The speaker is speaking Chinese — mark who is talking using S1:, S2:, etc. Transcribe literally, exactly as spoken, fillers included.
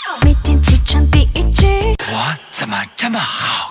S1: 每天起床第一句，
S2: 我怎么这么好？